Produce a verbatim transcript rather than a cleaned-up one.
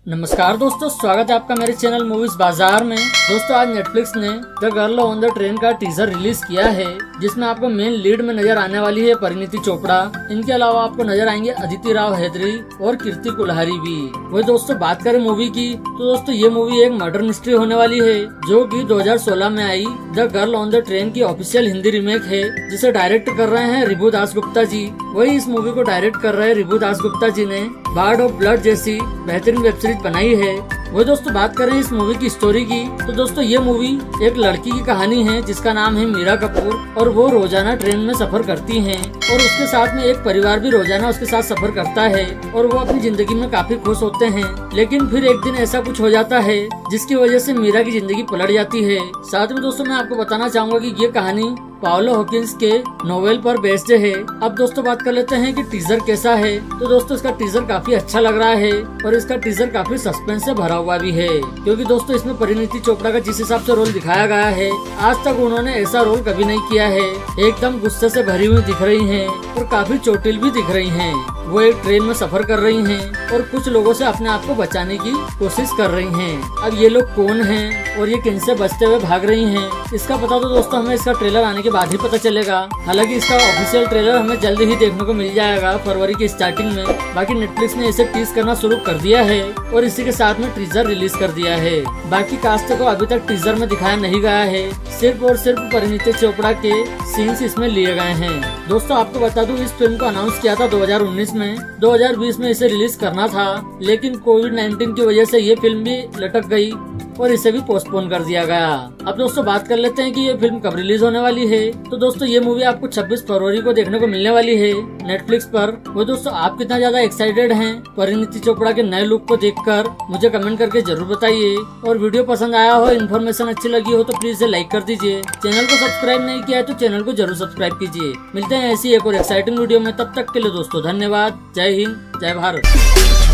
नमस्कार दोस्तों, स्वागत है आपका मेरे चैनल मूवीज बाजार में। दोस्तों आज नेटफ्लिक्स ने the girl on the train का टीजर रिलीज किया है, जिसमें आपको मेन लीड में नजर आने वाली है परिणीति चोपड़ा। इनके अलावा आपको नजर आएंगे अदिति राव हैदरी और कीर्ति कुल्हारी भी। वही दोस्तों बात करें मूवी की तो दोस्तों ये मूवी एक मर्डर मिस्ट्री होने वाली है, जो की दो हजार सोलह में आई the girl on the train की ऑफिशियल हिंदी रीमेक है, जिसे डायरेक्ट कर रहे हैं रिबू दास गुप्ता जी। वही इस मूवी को डायरेक्ट कर रहे हैं रिबू दास गुप्ता जी ने बार्ड ऑफ ब्लड जैसी बेहतरीन वेब सीरीज बनाई है। वो दोस्तों बात करें इस मूवी की स्टोरी की तो दोस्तों ये मूवी एक लड़की की कहानी है जिसका नाम है मीरा कपूर, और वो रोजाना ट्रेन में सफर करती हैं और उसके साथ में एक परिवार भी रोजाना उसके साथ सफर करता है और वो अपनी जिंदगी में काफी खुश होते हैं। लेकिन फिर एक दिन ऐसा कुछ हो जाता है जिसकी वजह से मीरा की जिंदगी पलट जाती है। साथ में दोस्तों मैं आपको बताना चाहूंगा कि ये कहानी पाओलो हॉकिंस के नोवेल पर बेस्ड है। अब दोस्तों बात कर लेते हैं कि टीजर कैसा है। तो दोस्तों इसका टीजर काफी अच्छा लग रहा है और इसका टीजर काफी सस्पेंस से भरा हुआ भी है, क्योंकि दोस्तों इसमें परिणीति चोपड़ा का जिस हिसाब से रोल दिखाया गया है, आज तक उन्होंने ऐसा रोल कभी नहीं किया है। एकदम गुस्से से भरी हुई दिख रही हैं और काफी चोटिल भी दिख रही हैं। वो एक ट्रेन में सफर कर रही हैं और कुछ लोगों से अपने आप को बचाने की कोशिश कर रही हैं। अब ये लोग कौन हैं और ये किन से बचते हुए भाग रही हैं, इसका पता तो दोस्तों हमें इसका ट्रेलर आने के बाद ही पता चलेगा। हालांकि इसका ऑफिशियल ट्रेलर हमें जल्द ही देखने को मिल जाएगा फरवरी की स्टार्टिंग में। बाकी नेटफ्लिक्स ने इसे टीज करना शुरू कर दिया है और इसी के साथ में टीजर रिलीज कर दिया है। बाकी कास्ट को अभी तक टीजर में दिखाया नहीं गया है, सिर्फ और सिर्फ परिणीति चोपड़ा के सीन्स इसमें लिए गए हैं। दोस्तों आपको बता दूं इस फिल्म को अनाउंस किया था दो हजार उन्नीस में, दो हजार बीस में इसे रिलीज करना था, लेकिन कोविड नाइन्टीन की वजह से ये फिल्म भी लटक गई और इसे भी पोस्टपोन कर दिया गया। अब दोस्तों बात कर लेते हैं कि ये फिल्म कब रिलीज होने वाली है। तो दोस्तों ये मूवी आपको छब्बीस फरवरी को देखने को मिलने वाली है नेटफ्लिक्स पर। वो दोस्तों आप कितना ज्यादा एक्साइटेड हैं परिणीति चोपड़ा के नए लुक को देखकर, मुझे कमेंट करके जरूर बताइए। और वीडियो पसंद आया हो, इन्फॉर्मेशन अच्छी लगी हो तो प्लीज इसे लाइक कर दीजिए। चैनल को सब्सक्राइब नहीं किया है तो चैनल को जरूर सब्सक्राइब कीजिए। मिलते हैं ऐसी एक और एक्साइटिंग वीडियो में, तब तक के लिए दोस्तों धन्यवाद। जय हिंद, जय भारत।